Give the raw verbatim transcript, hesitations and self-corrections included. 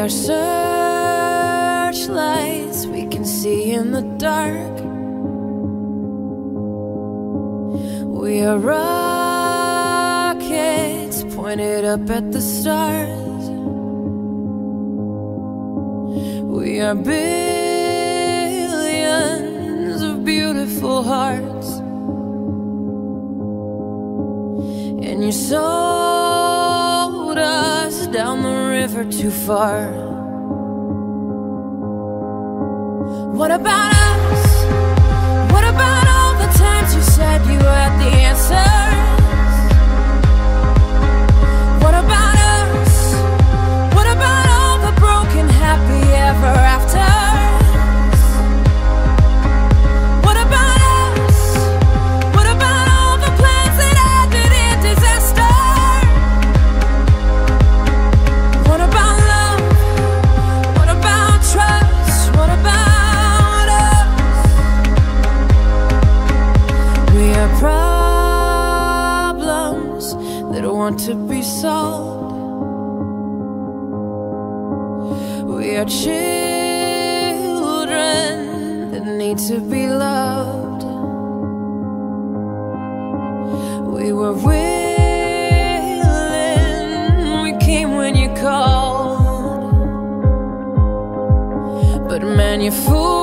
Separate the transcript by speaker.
Speaker 1: are searchlights we can see in the dark. We are rockets pointed up at the stars. We are billions of beautiful hearts, and you sold us down the river too far. What about us? What about all the times you said you had the answers? What about us? What about all the broken happy ever afters? What about us? What about all the plans that ended in disaster? What about love? What about trust? What about us? We are problems that want to be solved. We are children that need to be loved. We were willing, we came when you called, but man, you fooled